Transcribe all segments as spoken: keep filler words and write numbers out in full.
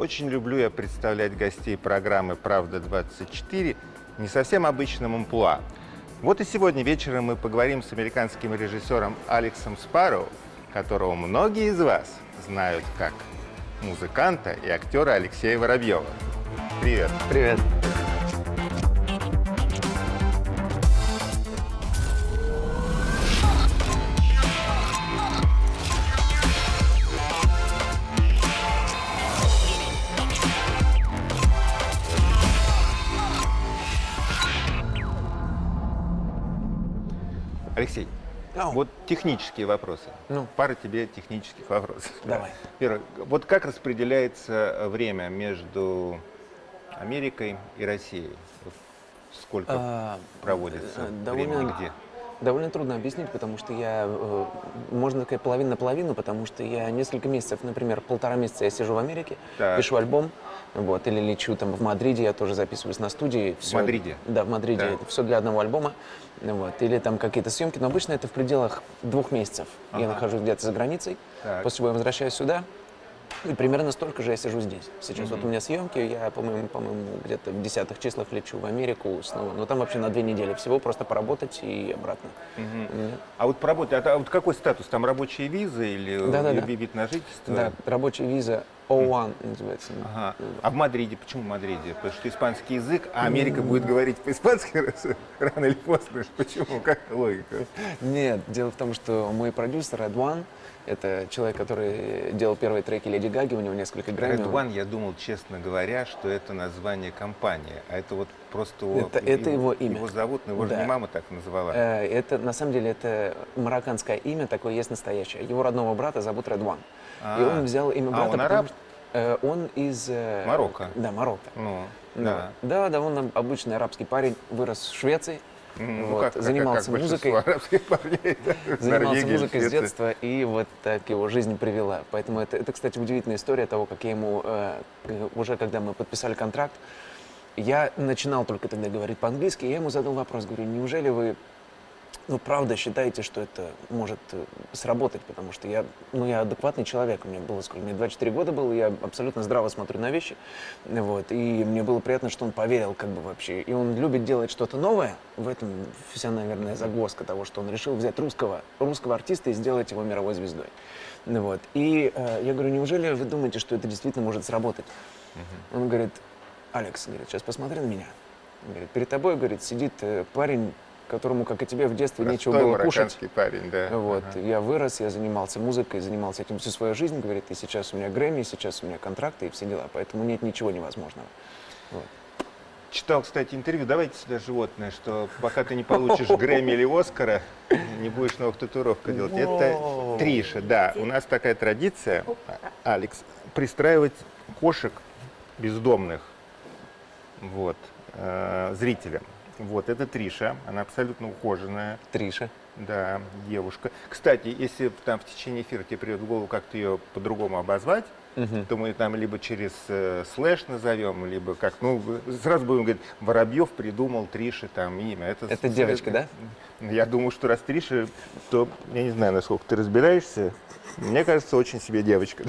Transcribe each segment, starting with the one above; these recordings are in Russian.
Очень люблю я представлять гостей программы «Правда-двадцать четыре» не совсем обычным амплуа. Вот и сегодня вечером мы поговорим с американским режиссером Алексом Спарроу, которого многие из вас знают как музыканта и актера Алексея Воробьева. Привет. Привет. Алексей, Oh. вот технические вопросы. Ну. Пара тебе технических вопросов. Давай. Первое. Вот как распределяется время между Америкой и Россией? Вот сколько А, проводится довольно, времени где? довольно трудно объяснить, потому что я, э, можно сказать, половина на половину, потому что я несколько месяцев, например, полтора месяца я сижу в Америке, Так. пишу альбом, вот, или лечу там в Мадриде, я тоже записываюсь на студии. В Мадриде? Да, в Мадриде. Так. Все для одного альбома. Вот, или там какие-то съемки, но обычно это в пределах двух месяцев. Ага. Я нахожусь где-то за границей, Так. после чего я возвращаюсь сюда. И примерно столько же я сижу здесь. Сейчас Мгм. вот у меня съемки, я, по-моему, по-моему, где-то в десятых числах лечу в Америку снова. Но там вообще на две недели всего, просто поработать и обратно. Мгм. Мгм. А вот по работе, а вот какой статус? Там рабочая виза или Да-да-да. ви- вид на жительство? Да, рабочая виза о один называется. Ага. А в Мадриде? Почему в Мадриде? Потому что испанский язык, а Америка будет говорить по-испански рано или поздно. Почему? Как логика? Нет, дело в том, что мой продюсер Red One, это человек, который делал первые треки Леди Гаги, у него несколько Грэмми. Red One, я думал, честно говоря, что это название компании, а это вот просто его, Это- это его имя. Его зовут, но его же Да. не мама так называла. Э, Это, на самом деле, это марокканское имя, такое есть настоящее. Его родного брата зовут Red One. А. И он взял имя А, брата, он потому араб? что, э, он из... э, Марокко. Да, Марокко. Ну, Ну, да. да, да, он обычный арабский парень, вырос в Швеции, Ну, вот, как- как- занимался как большинство музыкой, арабских парней, да, занимался Норвегия, музыкой с Швеция. детства, и вот так его жизнь привела. Поэтому это, это, кстати, удивительная история того, как я ему, э, э, уже когда мы подписали контракт, я начинал только тогда говорить по-английски, и я ему задал вопрос, говорю, неужели вы, ну, правда считаете, что это может э, сработать, потому что я, ну, я адекватный человек, у меня было сколько, мне двадцать четыре года было, я абсолютно здраво смотрю на вещи, вот, и мне было приятно, что он поверил, как бы, вообще, и он любит делать что-то новое, в этом вся, наверное, загвоздка того, что он решил взять русского, русского артиста и сделать его мировой звездой, вот, и э, я говорю, неужели вы думаете, что это действительно может сработать? Он говорит, Алекс, говорит, сейчас посмотри на меня, он говорит, перед тобой, говорит, сидит э, парень, которому, как и тебе, в детстве нечего Простой было кушать. марокканский парень, да. Вот. Ага. Я вырос, я занимался музыкой, занимался этим всю свою жизнь, говорит, и сейчас у меня Грэмми, сейчас у меня контракты и все дела, поэтому нет ничего невозможного. Вот. Читал, кстати, интервью, давайте сюда животное, что пока ты не получишь Грэмми или Оскара, не будешь новых татуировок делать. Это Воу. Триша, да. У нас такая традиция, Алекс, пристраивать кошек бездомных вот, э, зрителям. Вот, это Триша, она абсолютно ухоженная. Триша. Да, девушка. Кстати, если там в течение эфира тебе придет в голову как-то ее по-другому обозвать, Мгм. то мы там либо через э, слэш назовем, либо как, ну, сразу будем говорить, Воробьев придумал Трише там имя. Это, Это девочка, да? Я думаю, что раз Триша, то я не знаю, насколько ты разбираешься. Мне кажется, очень себе девочка.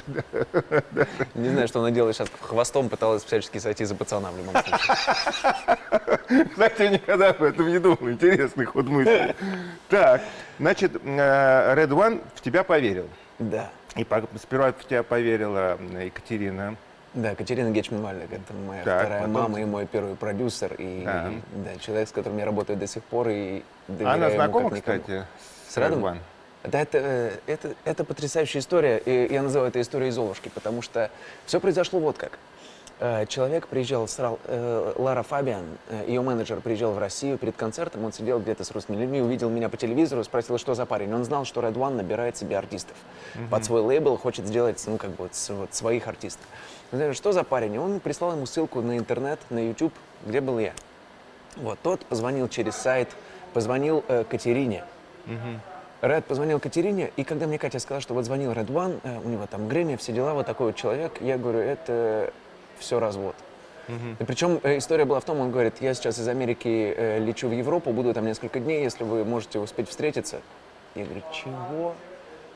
Не знаю, что она делает сейчас, хвостом пыталась всячески сойти за пацана в любом случае. Кстати, я никогда об этом не думал. Интересный ход мысли. Так, значит, э, Red One в тебя поверил. Да. И по- сперва в тебя поверила Екатерина. Да, Катерина Гечман-Вальдек, это моя Так, вторая потом- мама и мой первый продюсер, и, Да. и, да, человек, с которым я работаю до сих пор, и доверяю Она ему знакома, как никому. кстати, С Red One? One? Да, это, э, это, это потрясающая история, и я называю это историей Золушки, потому что все произошло вот как. Э, Человек приезжал, срал, э, Лара Фабиан, э, ее менеджер, приезжал в Россию перед концертом, он сидел где-то с русскими людьми, увидел меня по телевизору, спросил, что за парень. Он знал, что Red One набирает себе артистов. Под свой лейбл хочет сделать, ну, как бы, вот, с- вот своих артистов. Он говорит, что за парень? И он прислал ему ссылку на интернет, на YouTube, где был я. Вот, тот позвонил через сайт, позвонил э, Катерине. Ред позвонил Катерине, и когда мне Катя сказала, что вот звонил Red One, э, у него там Грэмми, все дела, вот такой вот человек, я говорю, это все развод. И причем э, история была в том, он говорит, я сейчас из Америки э, лечу в Европу, буду там несколько дней, если вы можете успеть встретиться. Я говорю, чего?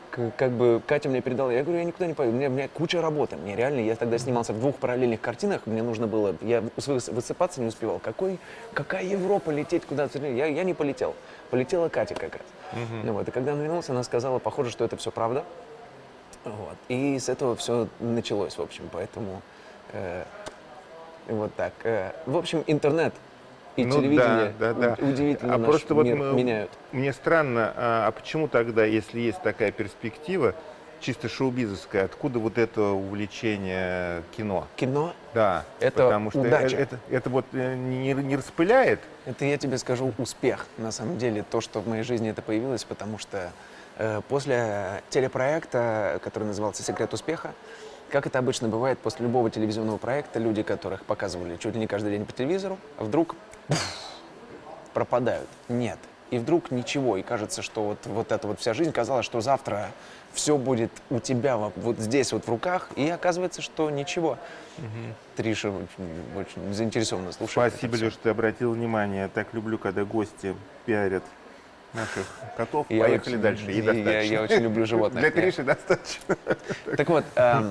к- как бы Катя мне передала, я говорю, я никуда не пойду, у меня, у меня куча работы, мне реально, я тогда снимался в двух параллельных картинах, мне нужно было, я выс- высыпаться не успевал, какой, какая Европа, лететь куда-то, я, я не полетел, полетела Катя как раз. Ну, вот, и когда он вернулся, она сказала, похоже, что это все правда, вот, и с этого все началось, в общем, поэтому э, вот так. Э, в общем, интернет и Ну телевидение да, да, да. у- удивительно А наш просто вот мир мы- меняют. мне странно, а, а почему тогда, если есть такая перспектива, чисто шоу-бизнесская, откуда вот это увлечение кино? Кино Да, Это потому что удача. э- это, это вот э, не, не распыляет. Это, я тебе скажу, успех, на самом деле, то, что в моей жизни это появилось, потому что э, после телепроекта, который назывался «Секрет успеха», как это обычно бывает, после любого телевизионного проекта, люди, которых показывали чуть ли не каждый день по телевизору, вдруг пропадают. Нет. И вдруг ничего. И кажется, что вот, вот эта вот вся жизнь, казалось, что завтра все будет у тебя вот, вот здесь вот в руках, и оказывается, что ничего. Триша очень, очень заинтересованно слушает. Спасибо, это всё. Леш, ты обратил внимание. Я так люблю, когда гости пиарят наших котов. Я Поехали очень- дальше. И я- достаточно. я- я очень люблю животных. Для Я- Триши достаточно. Так вот, эм,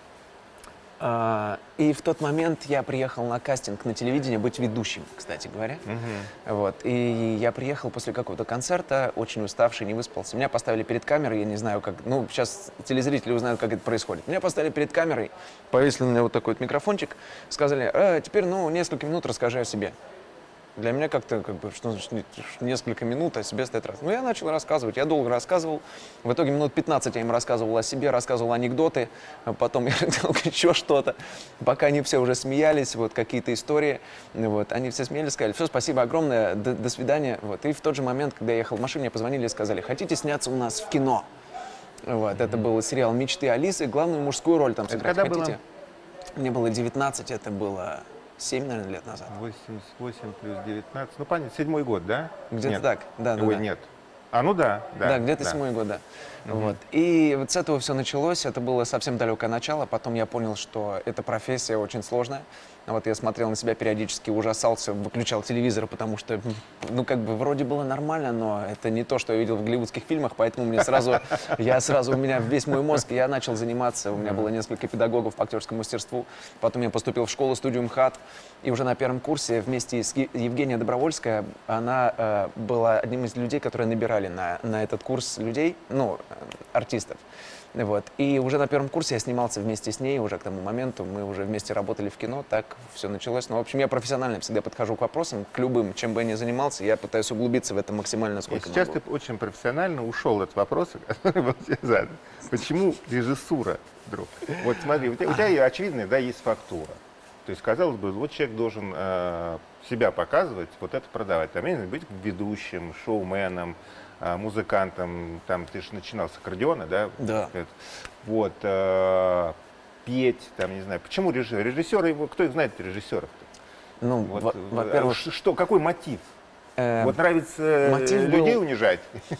а, и в тот момент я приехал на кастинг на телевидение быть ведущим, кстати говоря. Вот, и я приехал после какого-то концерта, очень уставший, не выспался. Меня поставили перед камерой, я не знаю, как... Ну, сейчас телезрители узнают, как это происходит. Меня поставили перед камерой, повесили на меня вот такой вот микрофончик, сказали, «А, теперь, ну, несколько минут расскажи о себе». Для меня как-то, как бы, что значит не- несколько минут о себе стоит раз. Ну, я начал рассказывать, я долго рассказывал. В итоге минут пятнадцать я им рассказывал о себе, рассказывал анекдоты, а потом я делал еще что-то. Пока они все уже смеялись, вот, какие-то истории. Вот, они все смеялись, сказали, все, спасибо огромное, до, до свидания. Вот. И в тот же момент, когда я ехал в машине, мне позвонили и сказали, хотите сняться у нас в кино? Вот, это был сериал «Мечты Алисы», главную мужскую роль там Это сыграть когда было? хотите? Мне было девятнадцать, это было семь, наверное, лет назад. восемьдесят восемь плюс девятнадцать. Ну, понятно, седьмой год, да? Где-то Нет. так, да, да, Ой, да. нет. А, ну да, да. Да, где-то да. седьмой год, да. Вот. И вот с этого все началось. Это было совсем далекое начало. Потом я понял, что эта профессия очень сложная. Вот я смотрел на себя периодически, ужасался, выключал телевизор, потому что, ну, как бы, вроде было нормально, но это не то, что я видел в голливудских фильмах, поэтому мне сразу, я сразу, у меня весь мой мозг, я начал заниматься, у меня было несколько педагогов по актерскому мастерству, потом я поступил в школу-студию МХАТ, и уже на первом курсе вместе с Е- Евгения Добровольская, она э, была одним из людей, которые набирали на, на этот курс людей, ну, э, артистов. Вот. И уже на первом курсе я снимался вместе с ней, уже к тому моменту мы уже вместе работали в кино, так все началось. Ну, в общем, я профессионально всегда подхожу к вопросам, к любым, чем бы я ни занимался, я пытаюсь углубиться в это максимально, И насколько сейчас могу. ты очень профессионально ушел от вопроса, который был тебе задан. Почему режиссура, друг? Вот смотри, у тебя, у тебя очевидно, да, есть фактура. То есть, казалось бы, вот человек должен э, себя показывать, вот это продавать. Там, я не знаю, быть ведущим, шоуменом, э, музыкантом. Там ты же начинал с аккордеона, да? Да. Это, вот. э, петь, там, не знаю. Почему режиссер? Режиссеры, его, кто их знает, режиссеров-то? Ну, Вот, во- э, во-первых, ш- что, какой мотив? э, Вот нравится э, мотив людей был- унижать?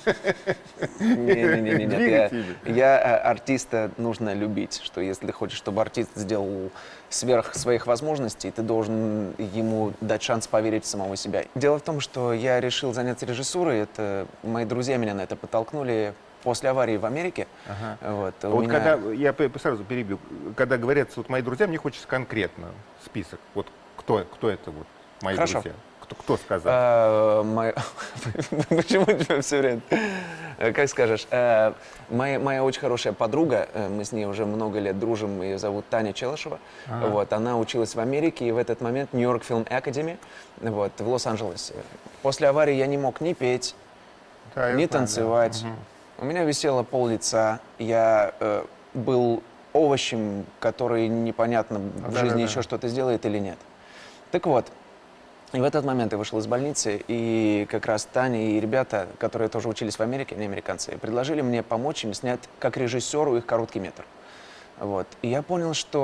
Не-не-не, нет, Двигать я, ими. я, э, артиста нужно любить, что если ты хочешь, чтобы артист сделал сверх своих возможностей, ты должен ему дать шанс поверить в самого себя. Дело в том, что я решил заняться режиссурой, это мои друзья меня на это подтолкнули после аварии в Америке. Ага. Вот, у Вот меня- когда, я п- сразу перебью, когда говорят, вот мои друзья, мне хочется конкретно список. Вот кто, кто это вот мои Хорошо. друзья? Кто, кто сказал? Э, моя- Почему у тебя все время? Э, Как скажешь. Э, Моя моя очень хорошая подруга, э, мы с ней уже много лет дружим, ее зовут Таня Челышева. Ага. Вот, она училась в Америке, и в этот момент Нью-Йорк Film Academy, вот, в Лос-Анджелесе. После аварии я не мог ни петь, Да, я не знаю, танцевать. да. Мгм. У меня висело пол лица. Я э, был овощем, который непонятно в Да, жизни да, да. еще что-то сделает или нет. Так вот, и в этот момент я вышел из больницы, и как раз Таня и ребята, которые тоже учились в Америке, они американцы, предложили мне помочь им снять как режиссеру их короткий метр. Вот. И я понял, что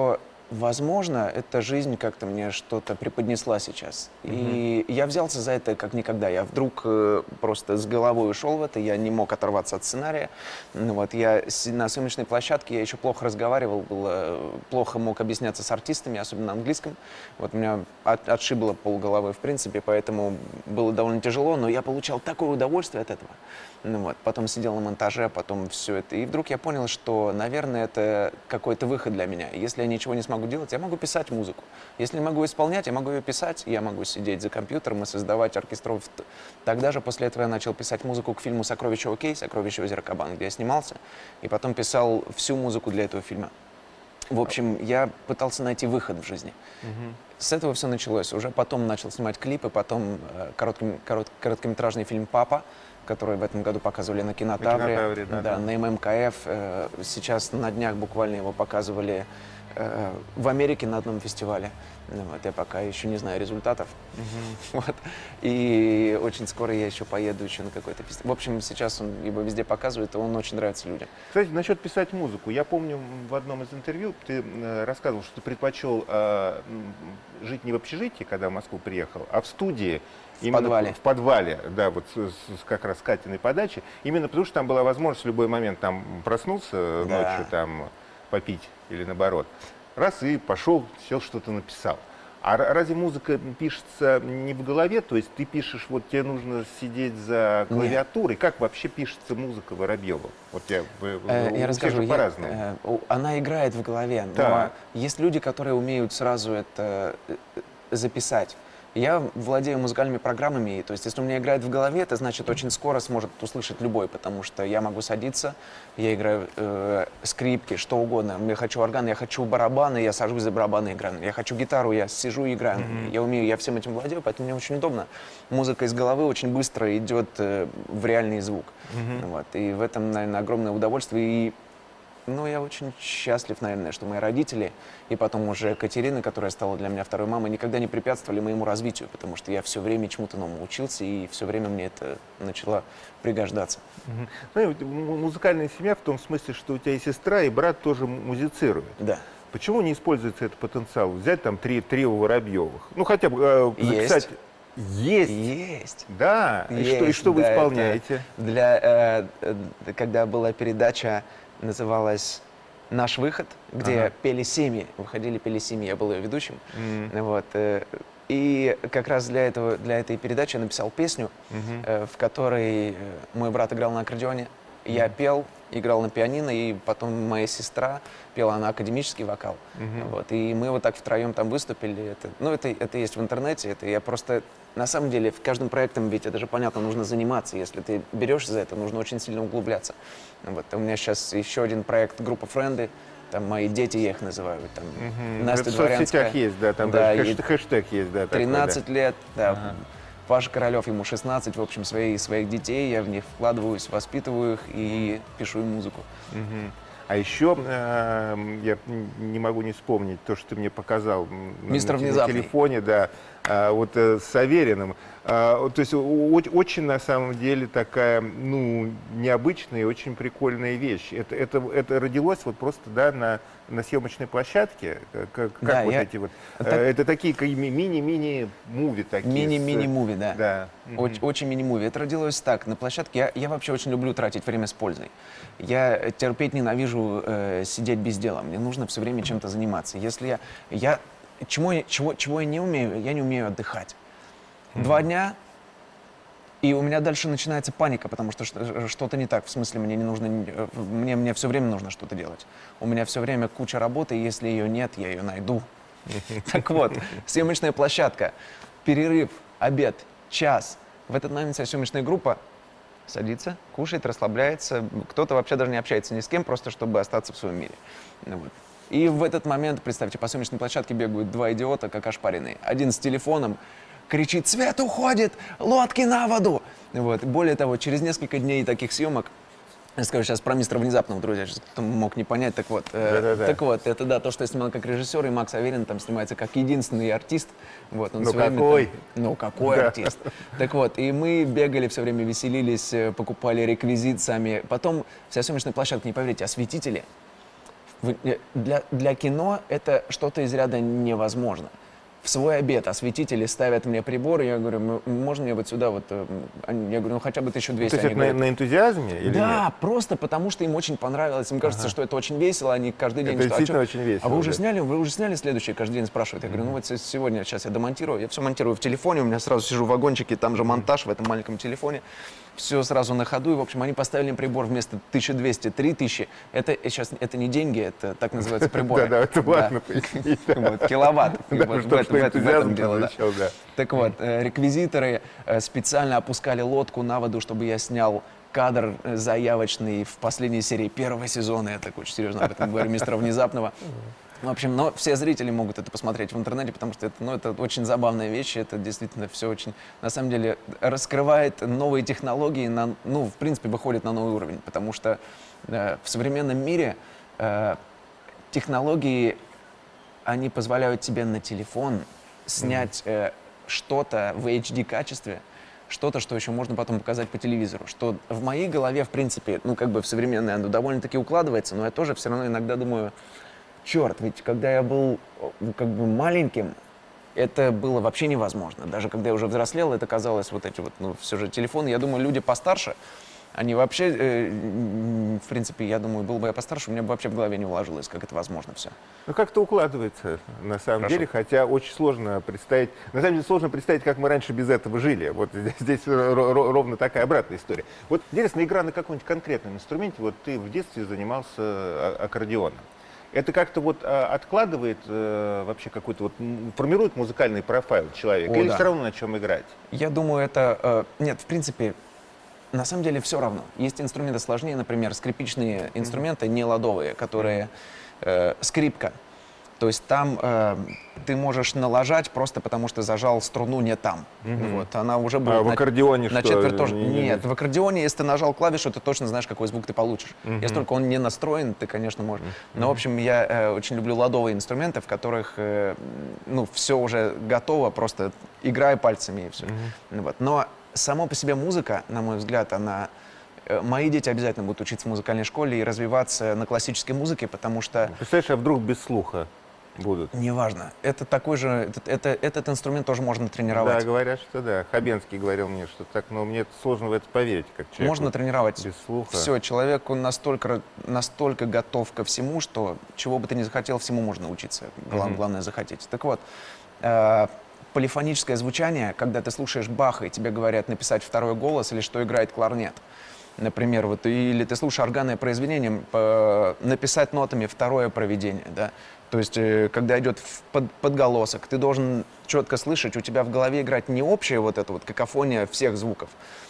возможно, эта жизнь как-то мне что-то преподнесла сейчас. Mm-hmm. И я взялся за это как никогда. Я вдруг э, просто с головой ушел в это, я не мог оторваться от сценария. Ну, вот, я на съемочной площадке я еще плохо разговаривал, было, плохо мог объясняться с артистами, особенно на английском. Вот, меня от, отшибло полголовы, в принципе, поэтому было довольно тяжело, но я получал такое удовольствие от этого. Ну, вот, потом сидел на монтаже, потом все это. И вдруг я понял, что, наверное, это какой-то выход для меня. Если я ничего не смогу делать, я могу писать музыку. Если не могу исполнять, я могу ее писать, я могу сидеть за компьютером и создавать оркестровые. Тогда же после этого я начал писать музыку к фильму «Сокровище Окей», «Сокровище озера Кабан», где я снимался, и потом писал всю музыку для этого фильма. В общем, я пытался найти выход в жизни. Mm-hmm. С этого все началось. Уже потом начал снимать клипы, потом э, короткий, корот, короткометражный фильм «Папа», который в этом году показывали на Кинотавре, на, Кинотавре, да, да, да. на эм эм ка эф. Э, сейчас на днях буквально его показывали э, в Америке на одном фестивале. Вот, я пока еще не знаю результатов. Uh-huh. Вот. И очень скоро я еще поеду еще на какой-то фестиваль. В общем, сейчас он его везде показывает, и он очень нравится людям. Кстати, насчет писать музыку. Я помню, в одном из интервью ты э, рассказывал, что ты предпочел э, жить не в общежитии, когда в Москву приехал, а в студии. В именно подвале. В подвале, да, вот с, с, как раз с Катиной подачи. Именно потому, что там была возможность в любой момент там проснуться да. ночью, там попить или наоборот. Раз и пошел, сел, что-то написал. А разве музыка пишется не в голове? То есть ты пишешь, вот тебе нужно сидеть за клавиатурой. Нет. Как вообще пишется музыка Воробьева? Вот я, э, я расскажу, по-разному. Э, она играет в голове, да. Но есть люди, которые умеют сразу это записать. Я владею музыкальными программами, то есть если у меня играет в голове, это значит очень скоро сможет услышать любой, потому что я могу садиться, я играю э, скрипки, что угодно, я хочу орган, я хочу барабаны, я сажусь за барабаны и играю, я хочу гитару, я сижу и играю, mm-hmm. я умею, я всем этим владею, поэтому мне очень удобно. Музыка из головы очень быстро идет э, в реальный звук, mm-hmm. вот, и в этом, наверное, огромное удовольствие. И ну, я очень счастлив, наверное, что мои родители и потом уже Катерина, которая стала для меня второй мамой, никогда не препятствовали моему развитию, потому что я все время чему-то новому учился, и все время мне это начало пригождаться. Угу. Ну, музыкальная семья в том смысле, что у тебя и сестра, и брат тоже музицируют. Да. Почему не используется этот потенциал? Взять там три трио Воробьевых? Ну, хотя бы э, записать... Есть. Есть. Да. Есть. И что, и что вы да, исполняете? Для, э, когда была передача, называлась «Наш выход», где ага. пели семьи, выходили, пели семьи, я был ее ведущим. Mm. Вот, э, и как раз для, этого, для этой передачи я написал песню, mm-hmm. э, в которой мой брат играл на аккордеоне, mm-hmm. я пел, играл на пианино, и потом моя сестра пела на академический вокал. Mm-hmm. Вот, и мы вот так втроем там выступили. Это, ну, это, это есть в интернете, это я просто... На самом деле, в каждом проектом, ведь это же понятно, нужно заниматься. Если ты берешься за это, нужно очень сильно углубляться. Вот, у меня сейчас еще один проект «Группа Френды». Там мои дети, я их называю. Там, угу. Настя Дворянская. В соцсетях есть, да, там да, даже хэштег, хэштег есть. Да, тринадцать такой, да. лет, да. Ага. Паша Королев, ему шестнадцать, в общем, свои, своих детей, я в них вкладываюсь, воспитываю их и пишу им музыку. Угу. А еще э, я не могу не вспомнить то, что ты мне показал Мистер на, Внезапный. на телефоне, да, э, вот э, с Авериным. Э, то есть о, очень на самом деле такая, ну, необычная и очень прикольная вещь. Это, это, это родилось вот просто, да, на, на съемочной площадке. Как, как да, вот я... эти вот. Так... Э, это такие мини-мини-муви такие. Мини-мини-муви, да. да. Очень, mm-hmm. очень мини-муви. Это родилось так, на площадке. Я, я вообще очень люблю тратить время с пользой. Я терпеть ненавижу э, сидеть без дела. Мне нужно все время чем-то заниматься. Если я... я чего, чего, чего я не умею? Я не умею отдыхать. Mm-hmm. Два дня, и у меня дальше начинается паника, потому что что-то не так. В смысле, мне не нужно... Мне, мне все время нужно что-то делать. У меня все время куча работы, и если ее нет, я ее найду. Так вот, съемочная площадка, перерыв, обед, час. В этот момент вся съемочная группа садится, кушает, расслабляется. Кто-то вообще даже не общается ни с кем, просто чтобы остаться в своем мире. Вот. И в этот момент, представьте, по съемочной площадке бегают два идиота, как ошпаренные. Один с телефоном кричит: «Свет уходит! Лодки на воду!» Вот. Более того, через несколько дней таких съемок, я скажу сейчас про «Мистера Внезапного», друзья, сейчас кто мог не понять, так вот. Э, так вот, это да, то, что я снимал как режиссер, и Макс Аверин там снимается как единственный артист. Вот, он ну какой? Там, ну какой да. артист? Так вот, и мы бегали все время, веселились, покупали реквизит сами. Потом вся съемочная площадка, не поверите, осветители Вы- э, Для, для кино это что-то из ряда невозможно. В свой обед осветители ставят мне прибор, и я говорю, «М, можно мне вот сюда вот, э, м, они- я говорю, ну хотя бы тысячу То двести. есть это Они на, говорят, на энтузиазме или да, нет? просто потому что им очень понравилось. Им кажется, что это очень весело, они каждый день... Это что, «А действительно чё? очень весело, А вы уже да. сняли? Вы уже сняли следующий?» Каждый день спрашивают. Я говорю, ну вот с- сегодня, сейчас я домонтирую. Я все монтирую в телефоне, у меня сразу сижу в вагончике, там же монтаж в этом маленьком телефоне. Все сразу на ходу. И, в общем, они поставили мне прибор вместо тысячи двухсот — три тысячи. Это сейчас это не деньги, это так называется приборы. Да-да, это важно пояснить. Вот, киловатт. И Да, вот в чтоб этом- в этом- в этом энтузиазм дело, да. прозвучал, да. Так вот, э, реквизиторы э, специально опускали лодку на воду, чтобы я снял кадр э, заявочный в последней серии первого сезона. Я так очень серьезно об этом говорю, мистера Внезапного. В общем, но все зрители могут это посмотреть в интернете, потому что это, ну, это очень забавная вещь, это действительно все очень, на самом деле, раскрывает новые технологии, на, ну, в принципе, выходит на новый уровень, потому что э, в современном мире э, технологии, они позволяют тебе на телефон снять э, что-то в эйч ди качестве, что-то, что еще можно потом показать по телевизору. Что в моей голове, в принципе, ну, как бы в современное, оно довольно-таки укладывается, но я тоже все равно иногда думаю, черт, ведь когда я был э, как бы маленьким, это было вообще невозможно. Даже когда я уже взрослел, это казалось вот эти вот, ну, все же телефоны. Я думаю, люди постарше, они вообще, э, м, в принципе, я думаю, был бы я постарше, у меня бы вообще в голове не уложилось, как это возможно все. Ну, как-то укладывается, на самом Хорошо. деле, хотя очень сложно представить, на самом деле сложно представить, как мы раньше без этого жили. Вот здесь, здесь ро- ро- ровно такая обратная история. Вот интересно, игра на каком-нибудь конкретном инструменте, вот ты в детстве занимался а- аккордеоном. Это как-то вот а, откладывает э, вообще какой-то, вот, м, формирует музыкальный профайл человека? О, Или да. все равно на чем играть? Я думаю, это... э, нет, в принципе, на самом деле все равно. Есть инструменты сложнее, например, скрипичные инструменты, не ладовые, которые... э, скрипка. То есть там э, ты можешь налажать просто потому, что зажал струну не там. Вот, она уже будет А в на- аккордеоне на что? четверть тоже. Не- не- Нет, в аккордеоне, если ты нажал клавишу, ты точно знаешь, какой звук ты получишь. Если только он не настроен, ты, конечно, можешь. Но, в общем, я э, очень люблю ладовые инструменты, в которых э, ну, все уже готово, просто играй пальцами и все. Вот. Но само по себе музыка, на мой взгляд, она... э, Мои дети обязательно будут учиться в музыкальной школе и развиваться на классической музыке, потому что Представляешь, а вдруг без слуха будут? неважно. Это такой же, этот, это, этот инструмент тоже можно Да, тренировать. говорят, что да. Хабенский говорил мне, что так, но мне сложно в это поверить, как человек. Можно тренировать. без слуха. Все, человек, он настолько, настолько готов ко всему, что чего бы ты ни захотел, всему можно научиться. Глав- Мгм. Главное захотеть. Так вот, э, полифоническое звучание, когда ты слушаешь Баха, и тебе говорят написать второй голос или что играет кларнет. Например, вот, или ты слушаешь органное произведение, по- написать нотами второе проведение, да. То есть, э, когда идет в под- подголосок, ты должен четко слышать, у тебя в голове играть не общая вот эта вот какофония всех звуков,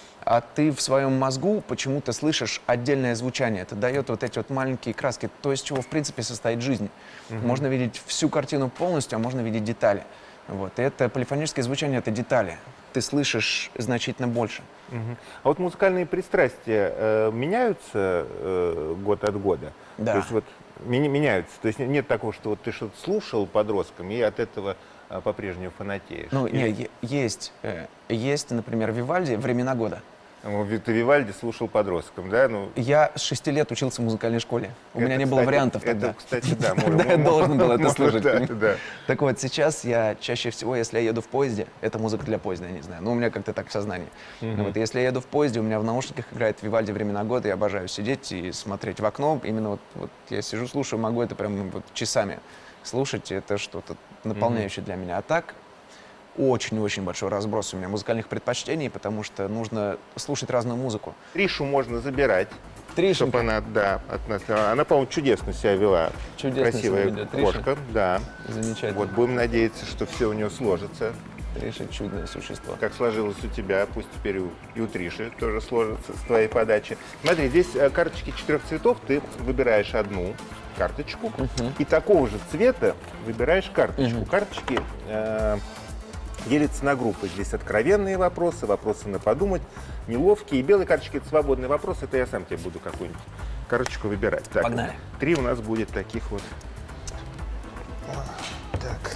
а ты в своем мозгу почему-то слышишь отдельное звучание. Это дает вот эти вот маленькие краски, то, из чего, в принципе, состоит жизнь. Можно видеть всю картину полностью, а можно видеть детали. Вот. И это полифоническое звучание — это детали. Ты слышишь значительно больше. Мгм. А вот музыкальные пристрастия э, меняются э, год от года? Да. То есть вот ми- меняются. То есть нет такого, что вот ты что-то слушал подростком и от этого э, по-прежнему фанатеешь? Ну, Или- не, е- есть, э, есть, например, Вивальди «Времена года». Ну, Ви- ты Вивальди слушал подростком, да? Ну, Я с шести лет учился в музыкальной школе. У это, меня не было кстати, вариантов тогда. Это, кстати, да. Тогда я должен был это можно, слушать. Да, да. Так вот, сейчас я чаще всего, если я еду в поезде, это музыка для поезда, я не знаю, но у меня как-то так в сознании. Мгм. Вот, если я еду в поезде, у меня в наушниках играет Вивальди «Времена года», я обожаю сидеть и смотреть в окно. Именно вот, вот я сижу, слушаю, могу это прям вот часами слушать, это что-то наполняющее для меня. А так, очень-очень большой разброс у меня музыкальных предпочтений, потому что нужно слушать разную музыку. Тришу можно забирать, Тришенька. чтобы она, да, от нас... Она, по-моему, чудесно себя вела. Чудесно Красивая себя ведет, Триша. кошка, да. Замечательно. Вот будем надеяться, что все у нее сложится. Триша — чудное существо. Как сложилось у тебя, пусть теперь у- и у Триши тоже сложится с твоей подачи. Смотри, здесь э, карточки четырех цветов, ты выбираешь одну карточку, и такого же цвета выбираешь карточку. Мгм. Карточки э, делятся на группы. Здесь откровенные вопросы, вопросы на подумать, неловкие. И белые карточки — это свободный вопрос, это я сам тебе буду какую-нибудь карточку выбирать. Так, Погнали. три у нас будет таких вот. Так.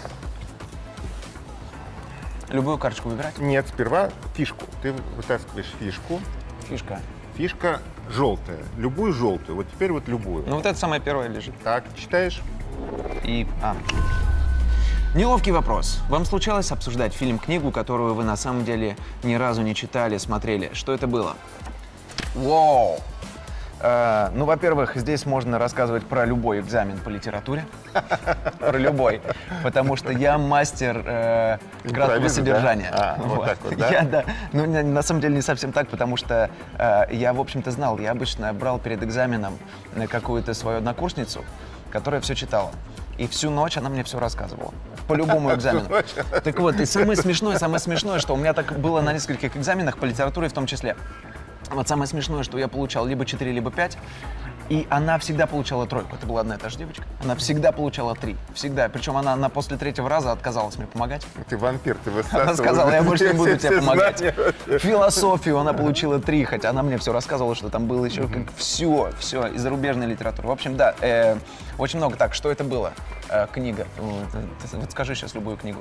Любую карточку выбирать? Нет, сперва фишку. Ты вытаскиваешь фишку. Фишка. фишка желтая. Любую желтую. Вот теперь вот любую. Ну вот это самое первое лежит. Так, читаешь? И... А. Неловкий вопрос. Вам случалось обсуждать фильм, книгу, которую вы на самом деле ни разу не читали, смотрели? Что это было? Вау! Э, ну, во-первых, здесь можно рассказывать про любой экзамен по литературе. Про любой. Потому что я мастер э, краткого содержания. Да? А, вот. Вот так вот, да? Я, да. Ну, на, на самом деле не совсем так, потому что э, я, в общем-то, знал. Я обычно брал перед экзаменом какую-то свою однокурсницу, которая все читала. И всю ночь она мне все рассказывала. По любому экзамену. Так вот, и самое смешное, самое смешное, что у меня так было на нескольких экзаменах по литературе в том числе. Вот самое смешное, что я получал либо четыре, либо пять, и она всегда получала тройку. Это была одна и та же девочка. Она всегда получала три. Всегда. Причем она, она после третьего раза отказалась мне помогать. Ты вампир, ты высасываешь. Она сказала, я больше не буду тебе помогать. Знания. Философию она получила три, хотя она мне все рассказывала, что там было еще как все, все из зарубежной литературы. В общем, да, э, очень много. Так, что это было? Э, книга. Вот, ты, вот скажи сейчас любую книгу.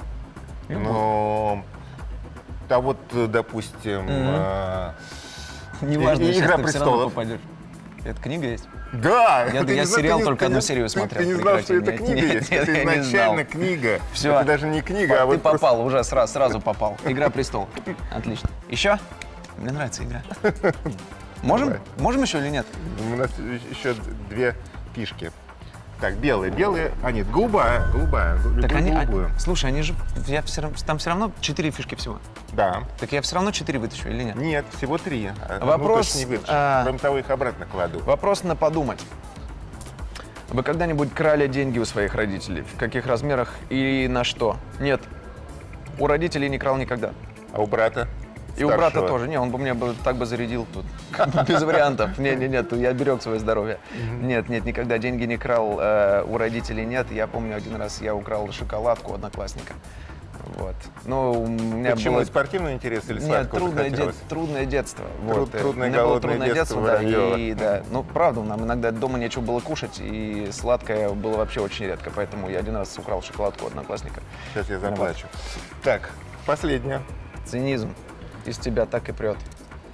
Ну, да вот, допустим... Mm-hmm. Неважно, и, сейчас «Игра ты все равно попадешь. Это книга есть? Да! Я, я знал, сериал ты, только ты, одну ты, серию ты, смотрел. Ты не знал, что это нет, книга нет, есть? нет, Это я не изначально знал. книга. Все. Это даже не книга, а Ты вот попал, просто... уже сразу, сразу попал. «Игра престолов». Отлично. Еще? Мне нравится игра. Можем? Давай. Можем еще или нет? У нас еще две фишки. Так, белые, белые, а нет, голубая, голубая, Так они, голубую. а, слушай, они же, я все, равно- там все равно четыре фишки всего. Да. Так я все равно четыре вытащу или нет? Нет, всего три. Одну Вопрос, точно не вытащишь. а- Кроме того, их обратно кладу. Вопрос на подумать. Вы когда-нибудь крали деньги у своих родителей? В каких размерах и на что? Нет. У родителей не крал никогда. А у брата? И у брата Старшего? тоже. Не, он бы мне бы так бы зарядил тут. Без вариантов. Не, не, нет, я берег свое здоровье. Нет, нет, никогда деньги не крал. э, у родителей нет. Я помню, один раз я украл шоколадку у одноклассника. Вот. Ну, у меня Почему? было... Спортивный интерес или Нет, сладкого трудное, захотелось? дет- трудное детство. Труд- вот. трудное, У меня было голодное трудное детство детство, да, Воробьева. и, да. Ну, правда, нам иногда дома нечего было кушать, и сладкое было вообще очень редко, поэтому я один раз украл шоколадку у одноклассника. Сейчас я заплачу. Так, последнее. Цинизм из тебя так и прет.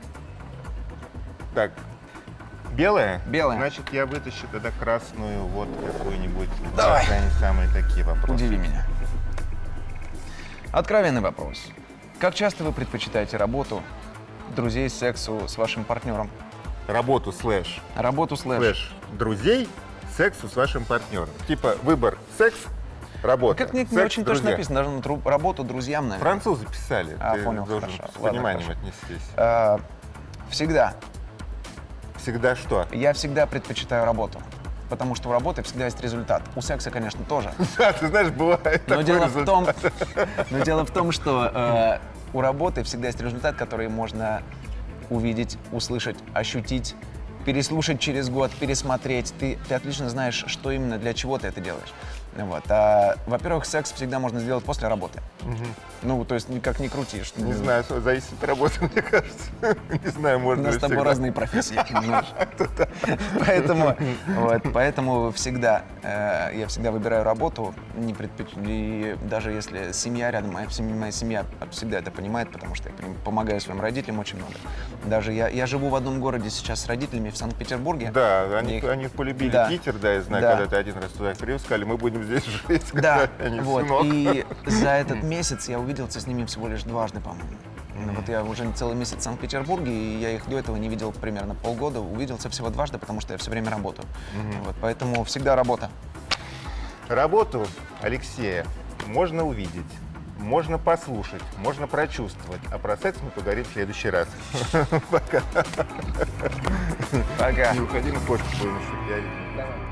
Так, белая? Белая. Значит, я вытащу тогда красную, вот какую-нибудь. Давай. Вот они самые такие вопросы. Удиви меня. Откровенный вопрос. Как часто вы предпочитаете работу, друзей, сексу с вашим партнером? Работу слэш. Работу слэш. Слэш друзей, сексу с вашим партнером. Типа выбор секс, работа. Как не, не секс, очень друзья. точно написано, даже на тру- работу друзьям, наверное. Французы писали. А, Ты понял, должен хорошо. с Ладно, пониманием хорошо. отнестись. А, всегда. Всегда что? Я всегда предпочитаю работу. Потому что у работы всегда есть результат. У секса, конечно, тоже. Да, ты знаешь, бывает Но такой дело в том, результат. но дело в том, что э, у работы всегда есть результат, который можно увидеть, услышать, ощутить, переслушать через год, пересмотреть. Ты, ты отлично знаешь, что именно, для чего ты это делаешь. Вот. А, во-первых, секс всегда можно сделать после работы. Ну, то есть никак не крутишь. Не знаю, зависит от работы, мне кажется. Не знаю, У можно нас ли с тобой всегда. разные профессии, понимаешь? Поэтому, вот, поэтому всегда, э, я всегда выбираю работу, не предпоч- и даже если семья рядом, моя семья, моя семья всегда это понимает, потому что я прям помогаю своим родителям очень много. Даже я, я живу в одном городе сейчас с родителями в Санкт-Петербурге. Да, они, Их- они полюбили Да. Питер, да, я знаю, Да. когда ты один раз туда привез, сказали, мы будем здесь жить. Да, Они, вот. «Сынок». И за этот месяц я увиделся с ними всего лишь дважды, по-моему. Ну, Вот я уже целый месяц в Санкт-Петербурге, и я их до этого не видел примерно полгода. Увиделся всего дважды, потому что я все время работаю. Вот, поэтому всегда работа. Работу Алексея можно увидеть, можно послушать, можно прочувствовать. А про секс мы поговорим в следующий раз. Пока. Пока. Не уходи, мы кофе будем еще пиарить. Давай.